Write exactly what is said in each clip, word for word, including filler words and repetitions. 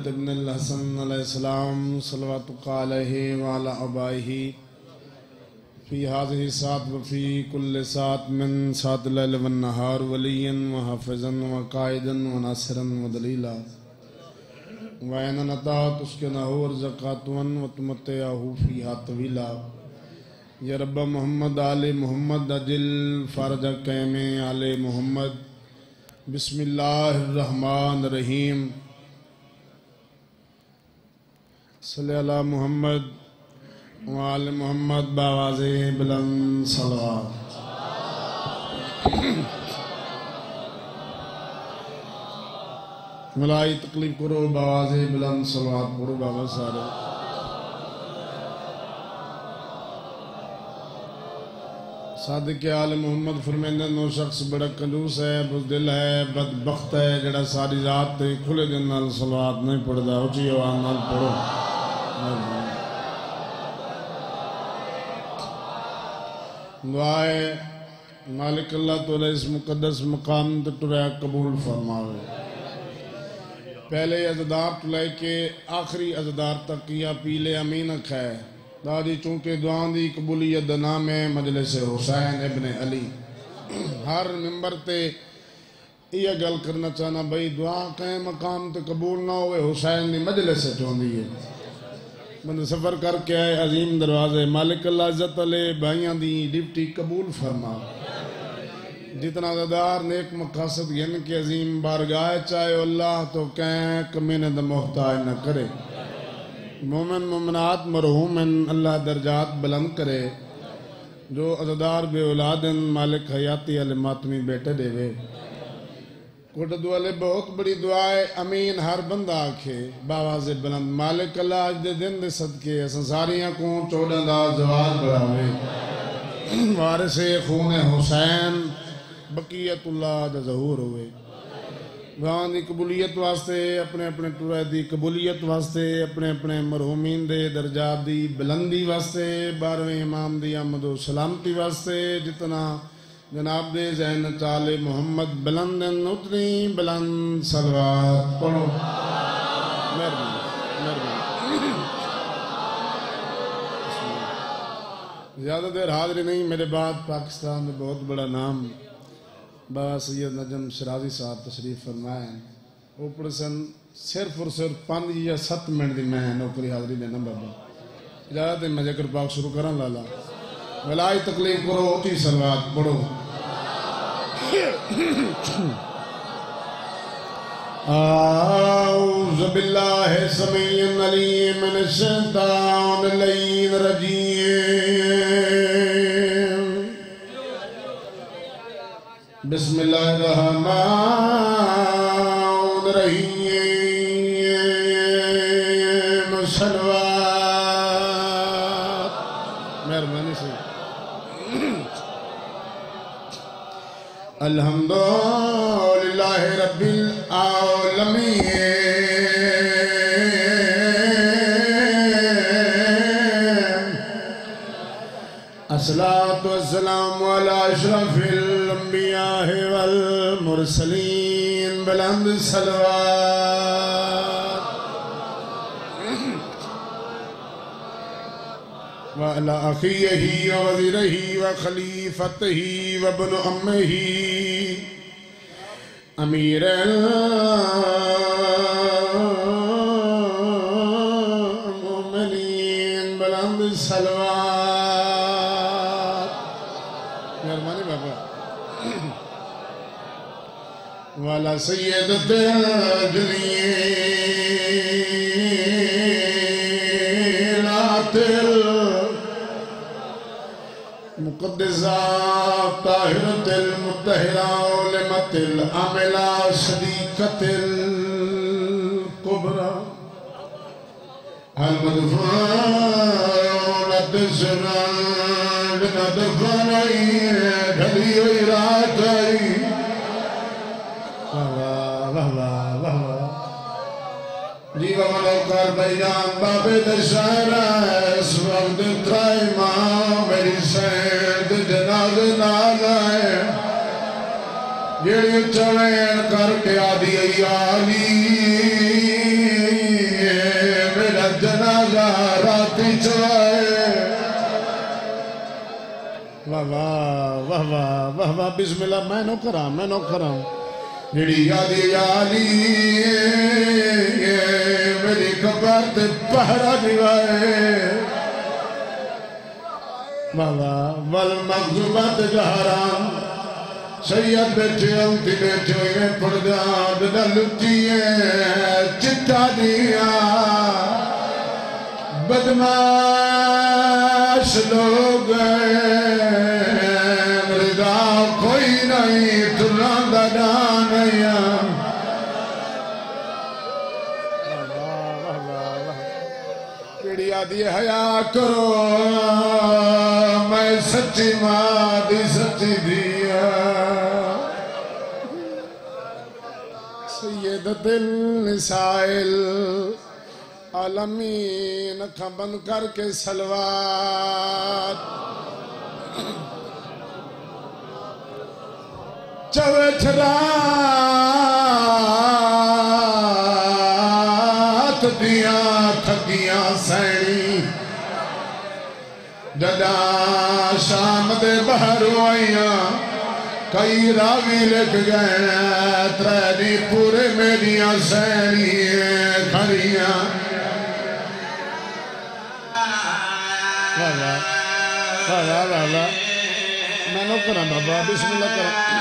محمد ابن الحسن علیہ السلام صلواتک علیہ وعلی آبائہ فی هذه ساعت وفی کل ساعت من ساعت اللیل والنہار ولیا وحافظا وقائدا وناصرا ودلیلا وعین نتا تسکنہ ورزقاتوا وتمتعہ فیہا طویلا یا رب محمد آل محمد اجل فرج قیم آل محمد بسم اللہ الرحمن الرحیم صلی اللہ محمد وآل محمد باواز بلند صلوات ملائی تقلیب کرو باواز بلند صلوات کرو بابا سارے صادق آل محمد فرمیندہ نو شخص بڑا کنجوس ہے بزدل ہے بدبخت ہے جڑا ساری رات کھلے دن نال صلوات نہیں پڑھدا اچھی آواز نال پڑھو دعائے مالک اللہ تعالی اس مقدس مقام تٹریا قبول فرماوے پہلے عزدار تلائے کے آخری عزدار تک یا پیلے امینک ہے دادی چونکہ دعان دی قبولیت نام ہے مجلس حسین ابن علی ہر ممبر تے یہ گل کرنا چاہنا بھئی دعا کہیں مقام تے قبول نہ ہوئے حسین دی مجلس سے چون دیئے بند سفر کر کے آئے عظیم دروازے مالک اللہ عزت علیہ بھائیاں دی ڈپٹی قبول فرما جتنا ددار نیک مقاصد گن کے عظیم بارگاہ چاہے اللہ تو کہیں کمینے دا محتاج نہ کرے مومن مومنات مرحومن اللہ درجات بلند کرے جو عزدار بے اولادن مالک حیاتی علی ماتمی بیٹے دے وے کوٹ دعالے بہت بڑی دعائے امین ہر بندہ آکھے باواز بلند مالک اللہ آج دے دن دے صدقے سنساریاں کو چوڑا دا زوار بڑھاوے وارث خون حسین بقیت اللہ دا ظہور ہوئے وہاں دی قبولیت واسطے اپنے اپنے ٹورے دی قبولیت واسطے اپنے اپنے مرحومین دے درجات دی بلندی واسطے بارہویں امام دی آمد و سلامتی واسطے جتنا جناب دے ذہن چالے محمد بلند اتنی بلند صلوات پڑھو مہربانی مہربانی زیادہ دیر حاضری نہیں میرے بعد پاکستان میں بہت بڑا نام بابا سید نجم شرازی صاحب تشریف فرمائے اوپر سن صرف اور صرف پانچ یا ست منٹ دی میں نوکری حاضری دینا بابا اجازت ہے میں ذکر پاک شروع کرن لالا ولائی تکلیف کرو ہوتی صلوات پڑھو اعوذ باللہ سمیع العلیم من الشیطان اللعین الرجیم بسم اللہ الرحمن الرحیم صلوات مہربانی سے الحمدللہ رب العالمین الصلاة والسلام علی اشرف الانبیاء والمرسلین بلند صلوات وعلى أخيه ووزيره وخليفته وابن أمه أمير المؤمنين بلند الصلوات مہربانی بابا وعلى سيدة الجليلات مقدسہ طاہرت المطہرہ علمت العاملہ صدیقت القبرہ المدفونت سران ندفنائی ڈھلی ہوئی رات آئی واہ واہ واہ واہ جیوہ ملوکار بیان بابے دشہرہ اس وقت ترائی ماں میری سید جناز نال آئے جیڑی چوین کر کے آدھی ایالی بستی چوائے واہ واہ واہ واہ واہ واہ بسم اللہ میں نو کراں میں نو کراں جڑی یادی یالی میری قبر تے پہرا دیوائے واہ واہ والمغزوبات جہران سید بیٹھے ہوتی بیٹھے ہوئے پردان دنا لٹیے چٹا دیا بدماش لوگ مردا کوئی نہیں تران دا ڈانیا کیڑی آدھی حیاء کرو میں سچی ماں دی سچی دیا سیدت النسائل عالمین اکھاں بند کر کے سلوات چوچ رات دیاں تھکیاں سینی جدا شام دے بہر آئیاں کئی راوی لکھ گئے تریڈی پورے میریاں سینی کھڑیاں والا والا والا میں نو کرا بابا بسم اللہ کرا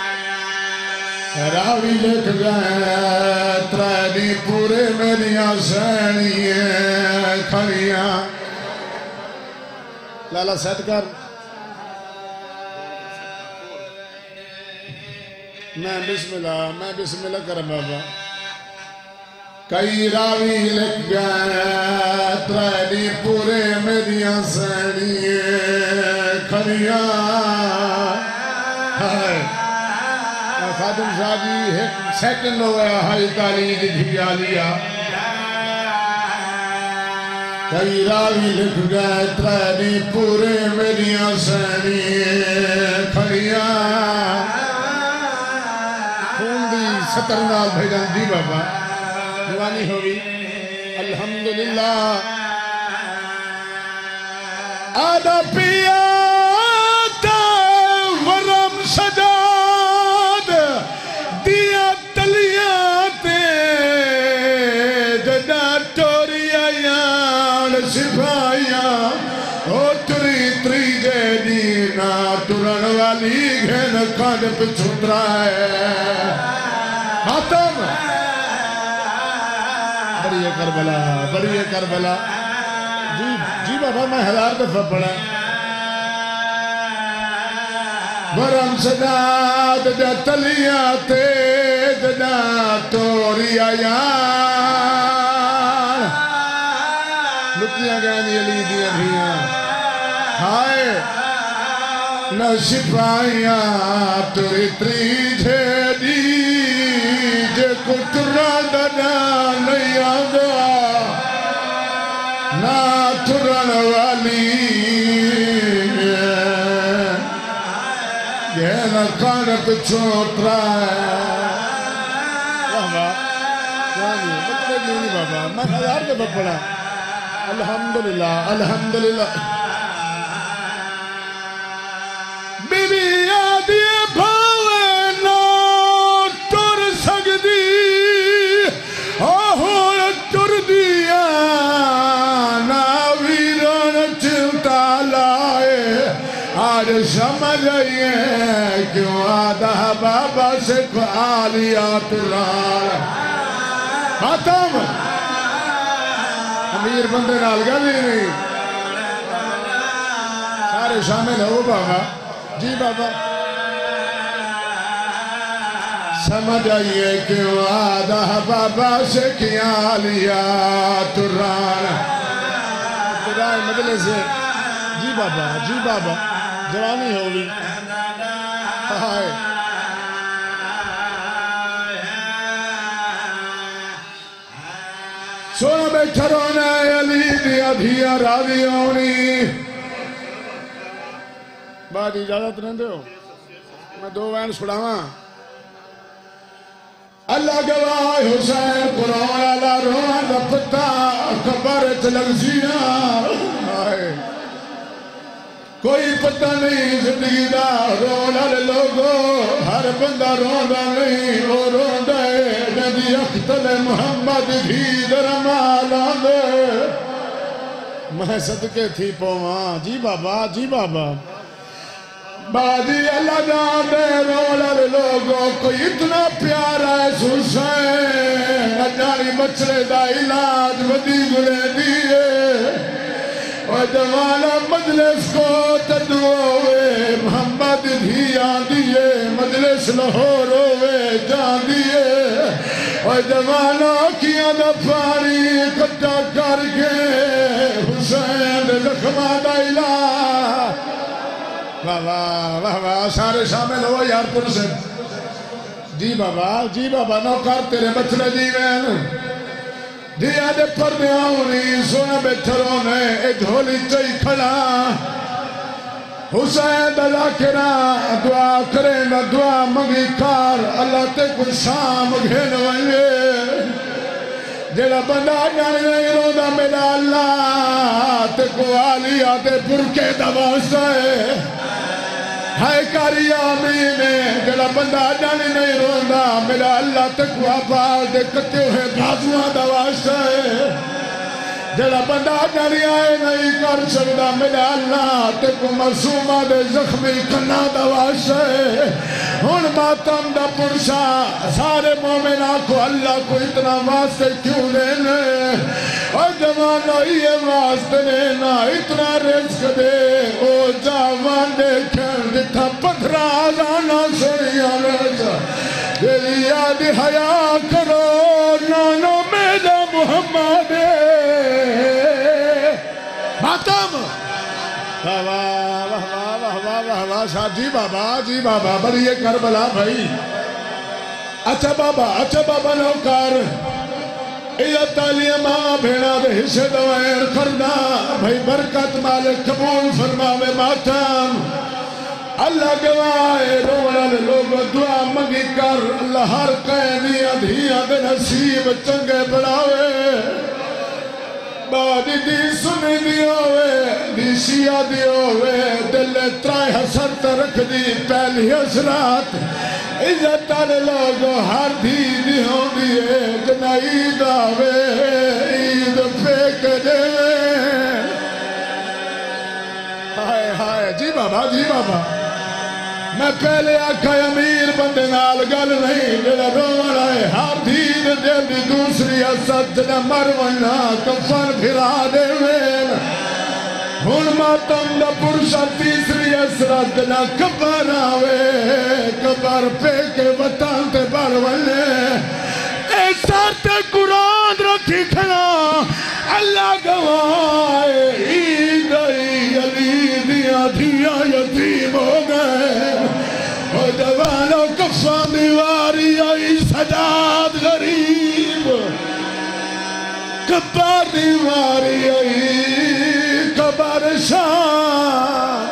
راوی لکھ گئے تریڈی پورے میریاں سینی کھڑیاں لالا سیٹ کر میں بسم اللہ میں بسم اللہ کرم بابا کئی راوی لکھ گئے تریڈی پورے میریاں سینی کھڑیاں خادم صاحب جی ایک سیکنڈ ہوئے حج تعلیم دی دھیا لیا کئی راوی لکھ گئے تریڈی پورے میریاں سینی کھڑیاں خون دی ستر نال بھیجان دی بابا جوانی ہوئی الحمدللہ آدھا پیا تا ورم سجاد دیا تلیاں تے جدا ٹوری آیاں سپاہیاں او تری تری جے دینا ترن والی گھن کھاڑ پچھوٹ رہا ہے حاتم بڑی کربلا بڑی کربلا جی جی بابا میں ہزار دفعہ پڑھا ورم سجاد جا تلیاں تے جدا توری آیاں لکیاں گئنی علی دیاں دھیاں ہائے نہ سپاہیاں تری تری جھے دی جے کترہ دنا نہیں آدھا نہ ترن والی یہ نہ کانت چھوٹ رہا ہے بابا جانی مطلب نہیں بابا میں ہزار دفعہ پڑھا الحمدللہ الحمدللہ بی بی آدھی بھاوے نہ ٹر سکتی آہور ٹر دیا نہ ویران چلتا لائے آج سمجھ آئیے کیوں آدھا بابا سے آلیات رہا ختم امیر بندے نال گلی نہیں سارے شامل ہو بابا جی بابا سمجھ آئیے کیوں آدھا بابا سے کیا لیا تران ابتدائی مدلے سے جی بابا جی بابا جوانی ہوگی ہائے سونا بیٹھا رونا ہے علی دیا دھیا راضی ہونی بعد اجازت نہیں دے ہو میں دو وین سڑاواں اللہ گواہ حسین قرآن اللہ روحان رفتہ کبر لگزیاں کوئی پتہ نہیں زندگی دا رون والے لوگوں ہر بندہ روندا نہیں وہ روندا ہے جدی اختل محمد بھی درمال آندے میں صدقے تھی پواں جی بابا جی بابا بادی اللہ جاندے رون والے لوگوں کوئی اتنا پیارا ہے حسین نجاری بچڑے دا علاج ودی گلے دیئے اور جوانا مجلس کو تدوے محمد بھی آندیے مجلس لاہور ہوئے جاندیے اور جوانا کیا دا پانی کٹا کر کے حسین زخمہ دا علاج واہ واہ واہ واہ سارے شامل ہو یار پرسن جی بابا جی بابا نوکر تیرے بچڑے دیوین دیا دے پردے آؤنی سونا بیٹھروں نے ایک دھولی چاہی کھڑا حسین دلا کرا دعا کرے نہ دعا مگی کار اللہ تے کچھ شام گھن وائے جڑا بندہ جانے نہیں رو دا میرا اللہ تے کو آلی آتے پرکے دواستا ہے ہائے کاری آمین جڑا بندہ جانے نہیں روندا میرا اللہ تک آباد دے کتے ہوئے بازوان دواشتا ہے جڑا بندہ جانے آئے نہیں کر سکتا میرا اللہ تک مرسومہ دے زخمی کنا دواشتا ہے ہون ماتم دا پرشا سارے مومنہ کو اللہ کو اتنا واسطے کیوں لینے اور جوانہ یہ واسطے لینا اتنا رزق دے او جاوان دے کھر دیتا پتھرا آزانا سڑیا رزا دلی یاد حیاء کرو نانو میرا محمد ماتم واہ واہ واہ واہ واہ واہ واہ شاہ جی بابا جی بابا بڑی یہ کربلا بھائی اچھا بابا اچھا بابا نوکار یہ تعلیم ماں بھیڑا دے حصے دوائر کردہ بھائی برکت مالک قبول فرماوے ماتم اللہ گواہ روڑا لے لوگ دعا منگی کر اللہ ہر قیدیاں دھیاں دے نصیب چنگے بڑھاوے بادی دی سنی دیوے دی شیعہ دیوے دل ترائے حسرت رکھ دی پہلی حسرات عزت آلے لوگوں ہر دی دی ہوں دیئے جنہ عید آوے عید پھیک دے ہائے ہائے جی بابا جی بابا میں پہلے آکھا امیر بندے نال گل نہیں جنہ روڑ آئے ہر دید دے دی دوسری حسد جنہ مرونا کفن پھرا دے وین ہون ماتم دا پرشا تیسری حسرت جنہ کبر آوے کبر پہ کے وطن تے برونے اے سارتے قرآن رکھی کھنا اللہ گوائے عید ای علی دیا دیا یتیم ہو گئے او جوانو کفان دیواری آئی سجاد غریب کبار دیواری آئی کبار شاہ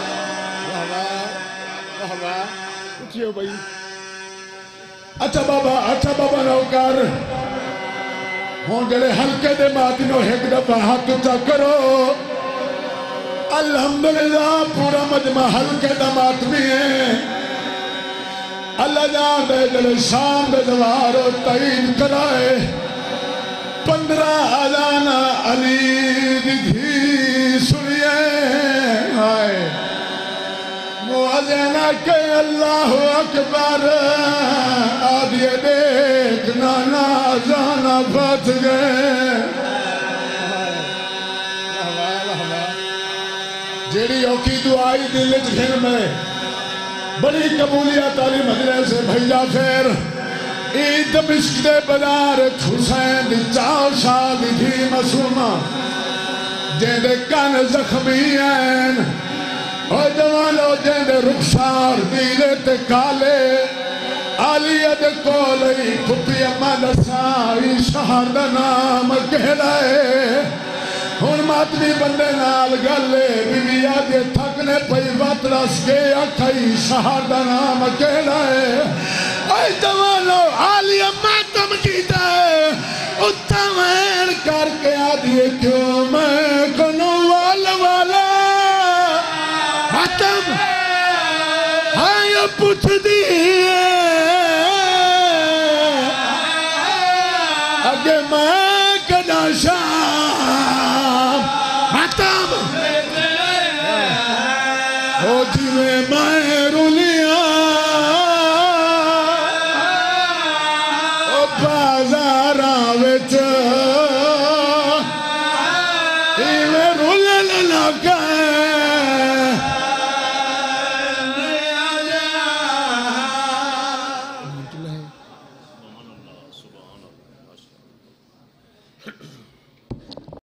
اٹھئے بھائی اچھا بابا اچھا بابا نوکر ہون جڑے ہلکے دے ماتنوں ایک دفعہ ہاتھ اچھا کرو الحمدللہ پورا مجمع ہلکے دا ماتمی ہے اللہ جان دے جلے شام دے دوارو تعین کرائے پندرہ آزانہ علی دی دھی سنیے آئے موازنہ کہ اللہ اکبر آدھیے دیکھ نانا آزانہ بات گئے جیڑی اوکی دعائی دلت گھر میں بڑی قبولیت علی مجلس سے بھیجا پھر عید دمشق دے بازار حسین دی چاو شاہ دی تھی مسومہ جن دے کان زخمی ہیں اور جوانو جن دے رخسار دیلے تے کالے آلیت کولی پھپی اما نسائی شہر دا نام کہلائے ہون ماتمی بندے نال گلے بی بی آدھے تھکنے پئی وات رس کے اکھائی شہر دا نام کہلائے اے جوانو آلیہ ماتم کیتا ہے اتوین کر کے آدھیے کیوں میں کنو وال والا ختم ہاں پوچھ دیئے اگے میں کنا شاہ